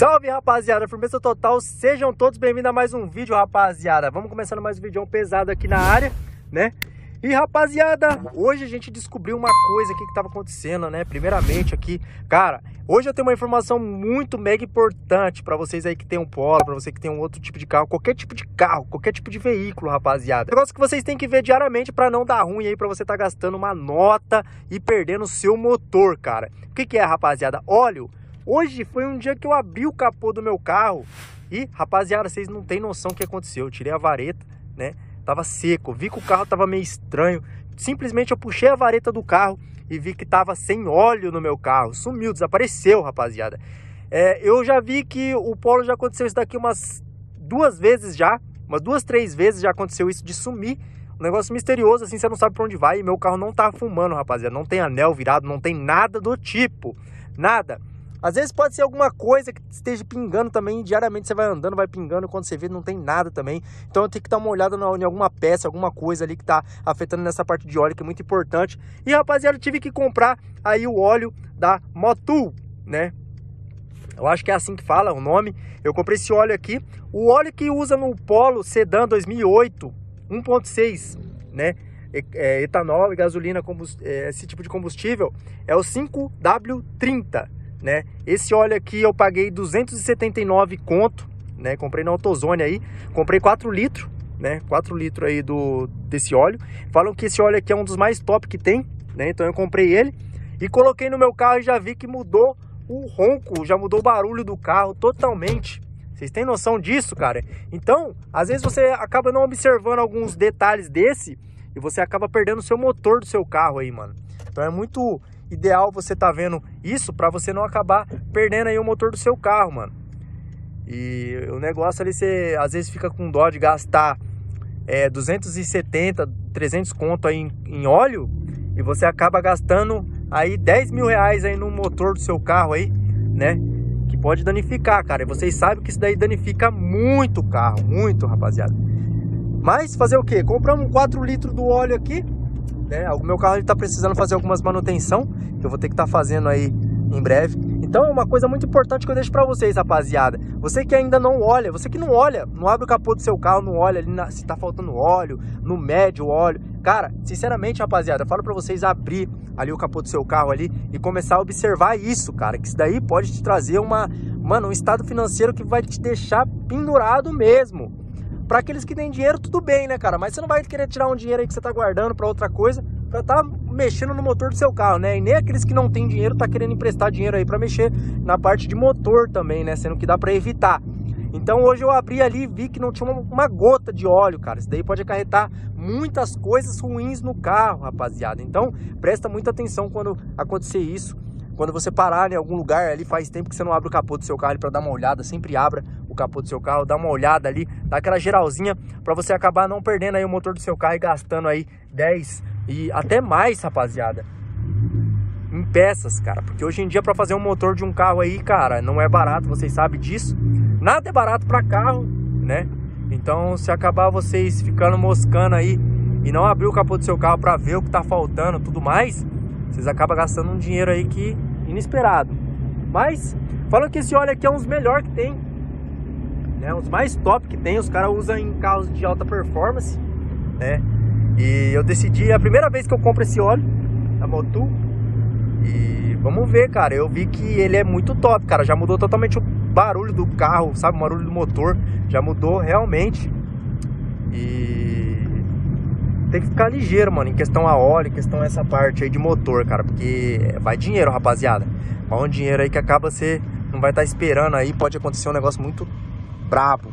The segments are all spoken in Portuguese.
Salve, rapaziada, firmeza total, sejam todos bem-vindos a mais um vídeo, rapaziada. Vamos começando mais um vídeo pesado aqui na área, né? E, rapaziada, hoje a gente descobriu uma coisa aqui que tava acontecendo, né? Primeiramente aqui, cara, hoje eu tenho uma informação muito mega importante pra vocês aí que tem um Polo, pra você que tem um outro tipo de carro, qualquer tipo de veículo, rapaziada. Negócio que vocês têm que ver diariamente pra não dar ruim aí, pra você tá gastando uma nota e perdendo o seu motor, cara. O que é, rapaziada? Óleo. Hoje foi um dia que eu abri o capô do meu carro e, rapaziada, vocês não tem noção o que aconteceu. Eu tirei a vareta, né? Tava seco, vi que o carro tava meio estranho. Simplesmente eu puxei a vareta do carro e vi que tava sem óleo no meu carro. Sumiu, desapareceu, rapaziada. Eu já vi que o Polo já aconteceu isso daqui umas duas, três vezes já aconteceu isso de sumir. Um negócio misterioso, assim, você não sabe pra onde vai. E meu carro não tá fumando, rapaziada. Não tem anel virado, não tem nada do tipo. Nada. Às vezes pode ser alguma coisa que esteja pingando também, diariamente você vai andando, vai pingando, quando você vê não tem nada também. Então eu tenho que dar uma olhada em alguma peça, alguma coisa ali que tá afetando nessa parte de óleo, que é muito importante. E, rapaziada, eu tive que comprar aí o óleo da Motul, né? Eu acho que é assim que fala o nome. Eu comprei esse óleo aqui. O óleo que usa no Polo Sedan 2008, 1.6, né? Etanol e gasolina, esse tipo de combustível, é o 5W30. Né? Esse óleo aqui eu paguei 279 conto, né? Comprei na AutoZone aí, comprei 4 litros, né? 4 litros aí desse óleo. Falam que esse óleo aqui é um dos mais top que tem, né? Então eu comprei ele e coloquei no meu carro e já vi que mudou o ronco, já mudou o barulho do carro totalmente. Vocês têm noção disso, cara? Então, às vezes você acaba não observando alguns detalhes desse e você acaba perdendo o seu motor do seu carro aí, mano. Então é muito ideal você tá vendo isso pra você não acabar perdendo aí o motor do seu carro, mano. E o negócio ali, você às vezes fica com dó de gastar 270, 300 conto aí em óleo e você acaba gastando aí 10 mil reais aí no motor do seu carro aí, né? Que pode danificar, cara. E vocês sabem que isso daí danifica muito o carro, muito, rapaziada. Mas fazer o quê? Compramos 4 litros do óleo aqui, né? O meu carro está precisando fazer algumas manutenção que eu vou ter que estar fazendo aí em breve. Então é uma coisa muito importante que eu deixo para vocês, rapaziada. Você que ainda não olha, você que não olha, não abre o capô do seu carro, não olha ali se tá faltando óleo, no médio óleo. Cara, sinceramente, rapaziada, eu falo para vocês abrir ali o capô do seu carro ali e começar a observar isso, cara, que isso daí pode te trazer um estado financeiro que vai te deixar pendurado mesmo. Para aqueles que têm dinheiro, tudo bem, né, cara? Mas você não vai querer tirar um dinheiro aí que você tá guardando para outra coisa, pra tá mexendo no motor do seu carro, né? E nem aqueles que não têm dinheiro tá querendo emprestar dinheiro aí para mexer na parte de motor também, né? Sendo que dá para evitar. Então hoje eu abri ali e vi que não tinha uma gota de óleo, cara. Isso daí pode acarretar muitas coisas ruins no carro, rapaziada. Então presta muita atenção quando acontecer isso. Quando você parar em algum lugar ali, faz tempo que você não abre o capô do seu carro para dar uma olhada, sempre abra o capô do seu carro, dá uma olhada ali, dá aquela geralzinha para você acabar não perdendo aí o motor do seu carro e gastando aí 10 e até mais, rapaziada, em peças, cara. Porque hoje em dia para fazer um motor de um carro aí, cara, não é barato, vocês sabem disso. Nada é barato para carro, né? Então se acabar vocês ficando moscando aí e não abrir o capô do seu carro para ver o que tá faltando, tudo mais, vocês acabam gastando um dinheiro aí que inesperado. Mas falam que esse óleo aqui é um dos melhores que tem, né? Um dos mais top que tem. Os caras usam em carros de alta performance, né? E eu decidi, é a primeira vez que eu compro esse óleo da Motul. E vamos ver, cara. Eu vi que ele é muito top, cara. Já mudou totalmente o barulho do carro, sabe? O barulho do motor já mudou realmente. E tem que ficar ligeiro, mano, em questão a óleo, em questão a essa parte aí de motor, cara. Porque vai dinheiro, rapaziada. Vai um dinheiro aí que acaba você não vai estar esperando aí. Pode acontecer um negócio muito brabo.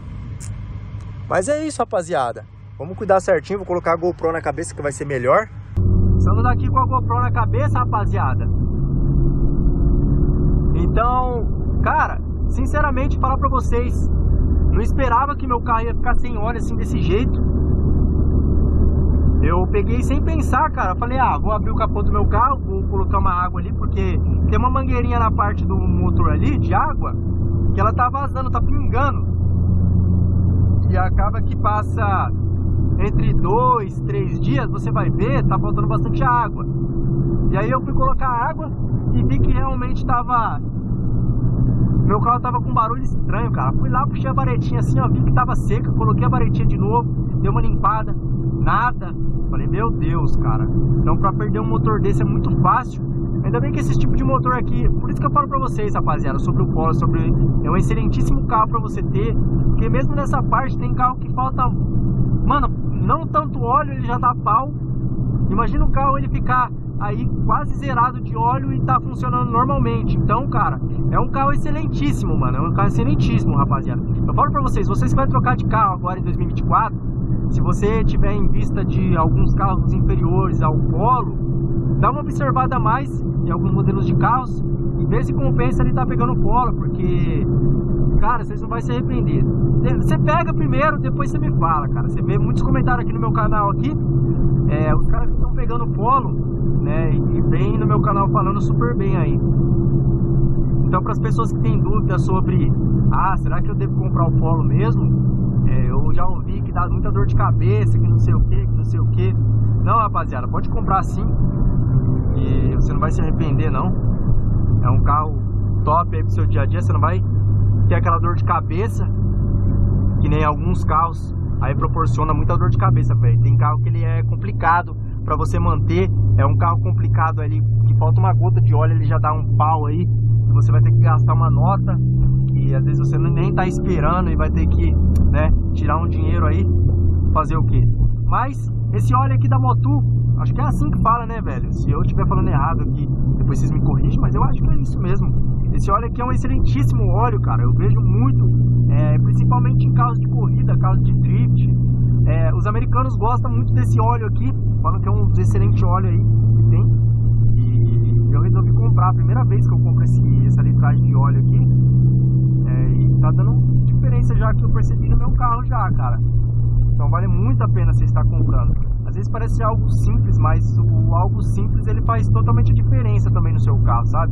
Mas é isso, rapaziada. Vamos cuidar certinho. Vou colocar a GoPro na cabeça que vai ser melhor. Estamos aqui com a GoPro na cabeça, rapaziada. Então, cara, sinceramente, falar pra vocês, não esperava que meu carro ia ficar sem óleo assim desse jeito. Eu peguei sem pensar, cara. Falei, vou abrir o capô do meu carro, vou colocar uma água ali, porque tem uma mangueirinha na parte do motor ali, de água, que ela tá vazando, tá pingando. E acaba que passa entre 2, 3 dias, você vai ver, tá faltando bastante água. E aí eu fui colocar água e vi que realmente tava Meu carro tava com um barulho estranho, cara. Fui lá, puxei a varetinha assim, ó, vi que tava seca, coloquei a varetinha de novo, dei uma limpada, nada. Falei, meu Deus, cara. Então pra perder um motor desse é muito fácil. Ainda bem que esse tipo de motor aqui, por isso que eu falo pra vocês, rapaziada, sobre o Polo, é um excelentíssimo carro pra você ter, porque mesmo nessa parte tem carro que falta, mano, não tanto óleo, ele já dá pau. Imagina o carro ele ficar aí quase zerado de óleo e tá funcionando normalmente. Então, cara, é um carro excelentíssimo, mano. É um carro excelentíssimo, rapaziada. Eu falo pra vocês que vai trocar de carro agora em 2024, se você tiver em vista de alguns carros inferiores ao Polo, dá uma observada a mais em alguns modelos de carros e vê se compensa ele tá pegando o Polo, porque, cara, vocês não vão se arrepender. Você pega primeiro, depois você me fala, cara. Você vê muitos comentários aqui no meu canal aqui, os caras que estão pegando o Polo, né, e vem no meu canal falando super bem aí. Então, para as pessoas que têm dúvida sobre, será que eu devo comprar o Polo mesmo? Eu já ouvi que dá muita dor de cabeça, que não sei o que, que não sei o que. Não, rapaziada, pode comprar sim, e você não vai se arrepender, não. É um carro top aí pro seu dia a dia, você não vai ter aquela dor de cabeça que nem alguns carros aí proporciona muita dor de cabeça, velho. Tem carro que ele é complicado pra você manter, é um carro complicado ali, que falta uma gota de óleo, ele já dá um pau aí, e você vai ter que gastar uma nota, e às vezes você nem tá esperando, e vai ter que, né, tirar um dinheiro aí, fazer o quê? Mas, esse óleo aqui da Motu, acho que é assim que fala, né, velho? Se eu estiver falando errado aqui, depois vocês me corrigem, mas eu acho que é isso mesmo. Esse óleo aqui é um excelentíssimo óleo, cara, eu vejo muito, principalmente em carros de corrida, carros de drift. Os americanos gostam muito desse óleo aqui, falam que é um excelente óleo aí que tem. E eu resolvi comprar, a primeira vez que eu compro essa litragem de óleo aqui. E tá dando diferença já que eu percebi no meu carro já, cara. Então vale muito a pena você estar comprando. Às vezes parece ser algo simples, mas o algo simples ele faz totalmente a diferença também no seu carro, sabe?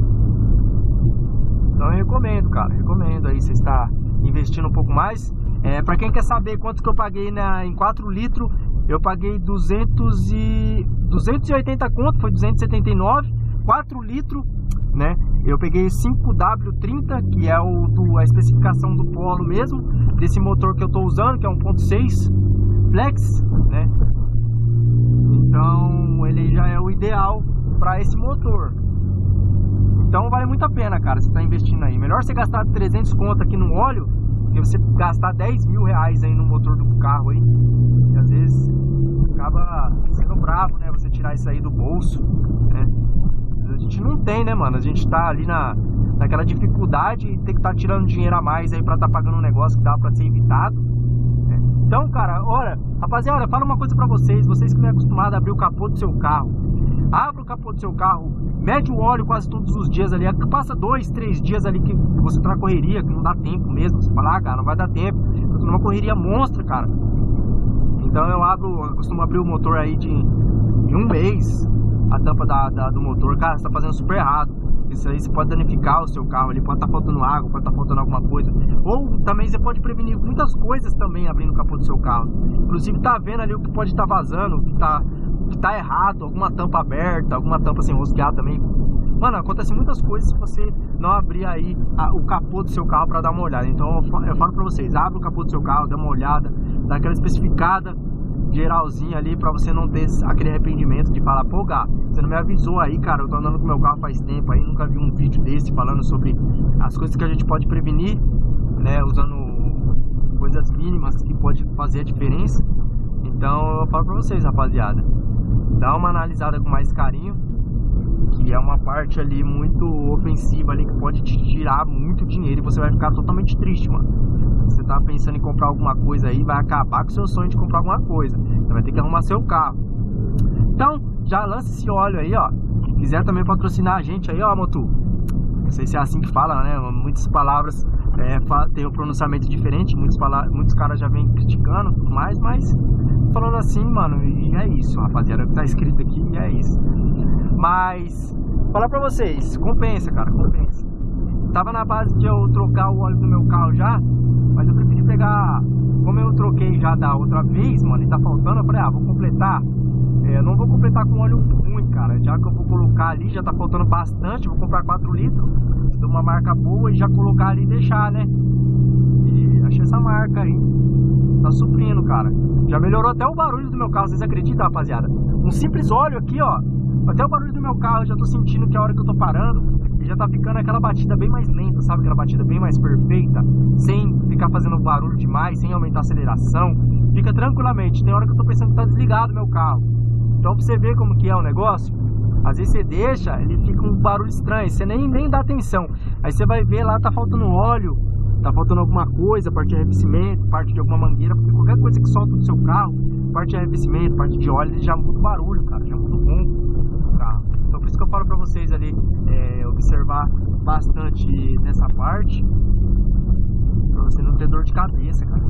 Então eu recomendo, cara, recomendo aí você estar investindo um pouco mais. Pra quem quer saber quanto que eu paguei em 4 litros, eu paguei 280 conto, foi 279, 4 litros, né? Eu peguei 5W30, que é a especificação do Polo mesmo, desse motor que eu tô usando, que é 1.6 Flex, né? Então ele já é o ideal para esse motor. Então vale muito a pena, cara, você tá investindo aí. Melhor você gastar 300 conto aqui no óleo, que você gastar 10 mil reais aí no motor do carro aí. E às vezes acaba sendo bravo, né? Você tirar isso aí do bolso, né? A gente não tem, né, mano? A gente tá ali naquela dificuldade e tem que estar tirando dinheiro a mais aí pra estar pagando um negócio que dá pra ser evitado, né? Então, cara, olha, rapaziada, fala uma coisa pra vocês que não é acostumado a abrir o capô do seu carro. Abra o capô do seu carro, mede o óleo quase todos os dias ali, passa 2, 3 dias ali que você tá na correria, que não dá tempo mesmo. Você fala, cara, não vai dar tempo, eu tô numa correria monstra, cara. Então eu costumo abrir o motor aí em um mês, a tampa do motor. Cara, você tá fazendo super errado. Isso aí você pode danificar o seu carro, ele pode estar faltando água, pode estar faltando alguma coisa. Ou também você pode prevenir muitas coisas também abrindo o capô do seu carro. Inclusive tá vendo ali o que pode estar vazando, o que tá errado, alguma tampa aberta, alguma tampa sem rosquear também. Mano, acontece muitas coisas se você não abrir aí o capô do seu carro para dar uma olhada. Então eu falo pra vocês, abre o capô do seu carro, dá uma olhada, dá aquela especificada geralzinha ali pra você não ter aquele arrependimento de falar, pô, Gá, você não me avisou aí, cara, eu tô andando com meu carro faz tempo aí, nunca vi um vídeo desse falando sobre as coisas que a gente pode prevenir, né, usando coisas mínimas que pode fazer a diferença. Então eu falo pra vocês, rapaziada, dá uma analisada com mais carinho, que é uma parte ali muito ofensiva ali, que pode te tirar muito dinheiro e você vai ficar totalmente triste, mano. Você tá pensando em comprar alguma coisa aí, vai acabar com o seu sonho de comprar alguma coisa. Você vai ter que arrumar seu carro. Então, já lança esse óleo aí, ó. Se quiser também patrocinar a gente aí, ó, Motu. Não sei se é assim que fala, né? Muitas palavras tem um pronunciamento diferente. Muitos caras já vêm criticando e tudo mais, mas falando assim, mano, e é isso, rapaziada. O que tá escrito aqui e é isso. Mas, falar pra vocês, compensa, cara, compensa. Tava na base de eu trocar o óleo do meu carro já, mas eu preferi pegar, como eu troquei já da outra vez, mano, e tá faltando, eu falei, vou completar, Não vou completar com óleo ruim, cara. Já que eu vou colocar ali, já tá faltando bastante. Vou comprar 4 litros de uma marca boa e já colocar ali e deixar, né? E achei essa marca aí. Tá suprindo, cara. Já melhorou até o barulho do meu carro. Vocês acreditam, rapaziada? Um simples óleo aqui, ó. Até o barulho do meu carro eu já tô sentindo que a hora que eu tô parando, já tá ficando aquela batida bem mais lenta, sabe? Aquela batida bem mais perfeita, sem ficar fazendo barulho demais, sem aumentar a aceleração. Fica tranquilamente. Tem hora que eu tô pensando que tá desligado meu carro. Então, pra você ver como que é o negócio, às vezes você deixa, ele fica um barulho estranho, você nem dá atenção. Aí você vai ver lá, tá faltando óleo, tá faltando alguma coisa, parte de arrefecimento, parte de alguma mangueira, porque qualquer coisa que solta do seu carro, parte de arrefecimento, parte de óleo, ele já muda o barulho, cara, já muda o ronco do carro. Então, por isso que eu falo pra vocês ali, observar bastante nessa parte, pra você não ter dor de cabeça, cara.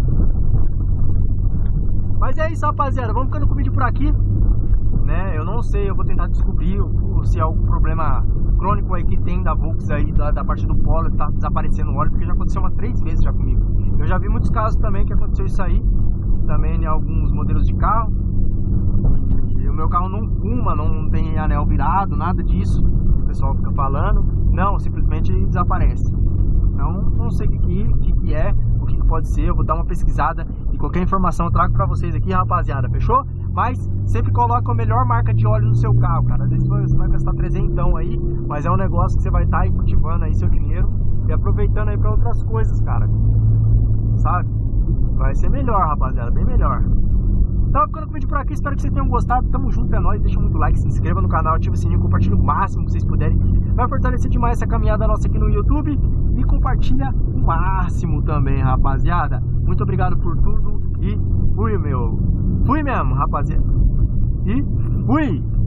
Mas é isso, rapaziada, vamos ficando com o vídeo por aqui, né? Eu não sei, eu vou tentar descobrir se é algum problema crônico aí que tem da Volks aí, da parte do polo, que tá desaparecendo o óleo, porque já aconteceu umas 3 vezes já comigo. Eu já vi muitos casos também que aconteceu isso aí, também em alguns modelos de carro. E o meu carro não fuma, não tem anel virado, nada disso. O pessoal fica falando, não, simplesmente desaparece. Então, não sei o que é, o que pode ser. Eu vou dar uma pesquisada e qualquer informação eu trago pra vocês aqui, rapaziada, fechou? Mas sempre coloca a melhor marca de óleo no seu carro, cara. Às vezes você vai gastar 300 aí, mas é um negócio que você vai estar aí cultivando aí seu dinheiro e aproveitando aí pra outras coisas, cara. Sabe? Vai ser melhor, rapaziada, bem melhor. Então, ficando com o vídeo por aqui, espero que vocês tenham gostado. Tamo junto, é nóis. Deixa muito like, se inscreva no canal, ativa o sininho, compartilha o máximo que vocês puderem. Vai fortalecer demais essa caminhada nossa aqui no YouTube. E compartilha o máximo também, rapaziada. Muito obrigado por tudo e fui, meu. Fui mesmo, rapaziada. E fui!